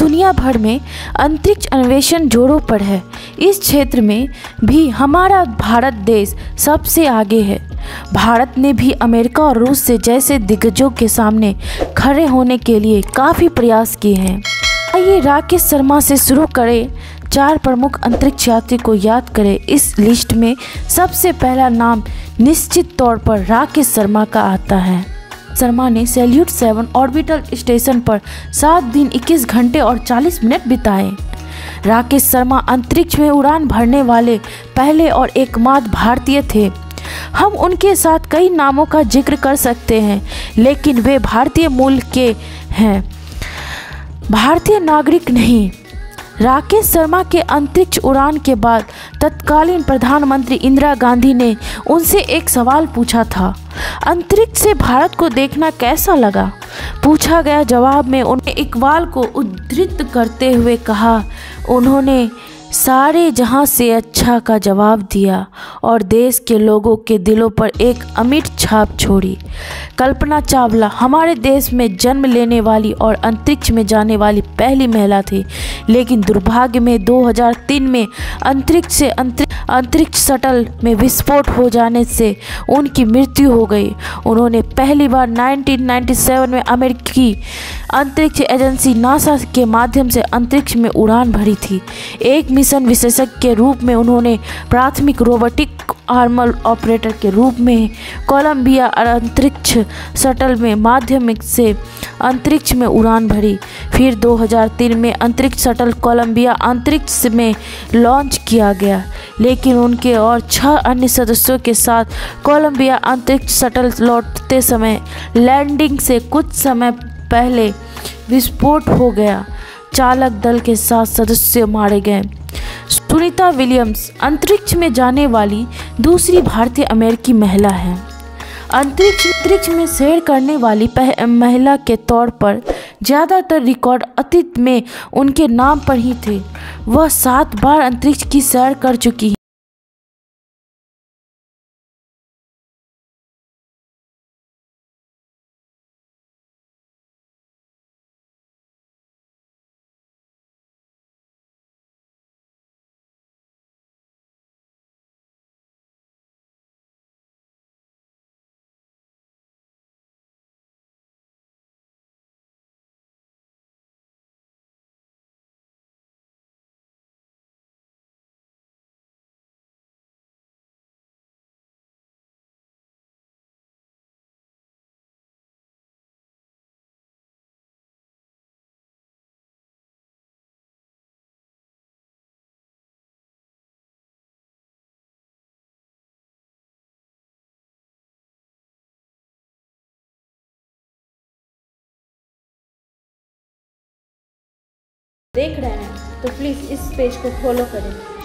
दुनिया भर में अंतरिक्ष अन्वेषण जोरों पर है। इस क्षेत्र में भी हमारा भारत देश सबसे आगे है। भारत ने भी अमेरिका और रूस से जैसे दिग्गजों के सामने खड़े होने के लिए काफ़ी प्रयास किए हैं। आइए राकेश शर्मा से शुरू करें। 4 प्रमुख अंतरिक्ष यात्री को याद करें। इस लिस्ट में सबसे पहला नाम निश्चित तौर पर राकेश शर्मा का आता है। शर्मा ने सैल्यूट 7 ऑर्बिटल स्टेशन पर 7 दिन 21 घंटे और 40 मिनट बिताए। राकेश शर्मा अंतरिक्ष में उड़ान भरने वाले पहले और एकमात्र भारतीय थे। हम उनके साथ कई नामों का जिक्र कर सकते हैं, लेकिन वे भारतीय मूल के हैं, भारतीय नागरिक नहीं। राकेश शर्मा के अंतरिक्ष उड़ान के बाद तत्कालीन प्रधानमंत्री इंदिरा गांधी ने उनसे एक सवाल पूछा था, अंतरिक्ष से भारत को देखना कैसा लगा? पूछा गया जवाब में उन्होंने इकबाल को उद्धृत करते हुए कहा, उन्होंने सारे जहां से अच्छा का जवाब दिया और देश के लोगों के दिलों पर एक अमिट छाप छोड़ी। कल्पना चावला हमारे देश में जन्म लेने वाली और अंतरिक्ष में जाने वाली पहली महिला थी, लेकिन दुर्भाग्य में 2003 में अंतरिक्ष शटल में विस्फोट हो जाने से उनकी मृत्यु हो गई। उन्होंने पहली बार 1997 में अमेरिकी अंतरिक्ष एजेंसी नासा के माध्यम से अंतरिक्ष में उड़ान भरी थी। एक मिशन विशेषज्ञ के रूप में उन्होंने प्राथमिक रोबोटिक आर्मर ऑपरेटर के रूप में कोलंबिया अंतरिक्ष शटल में माध्यम से अंतरिक्ष में उड़ान भरी। फिर 2003 में अंतरिक्ष शटल कोलंबिया अंतरिक्ष में लॉन्च किया गया, लेकिन उनके और 6 अन्य सदस्यों के साथ कोलंबिया अंतरिक्ष शटल लौटते समय लैंडिंग से कुछ समय पहले विस्फोट हो गया। चालक दल के 7 सदस्य मारे गए। सुनीता विलियम्स अंतरिक्ष में जाने वाली दूसरी भारतीय अमेरिकी महिला है। अंतरिक्ष में सैर करने वाली महिला के तौर पर ज़्यादातर रिकॉर्ड अतीत में उनके नाम पर ही थे। वह 7 बार अंतरिक्ष की सैर कर चुकी है। देख रहे हैं तो प्लीज़ इस पेज को फॉलो करें।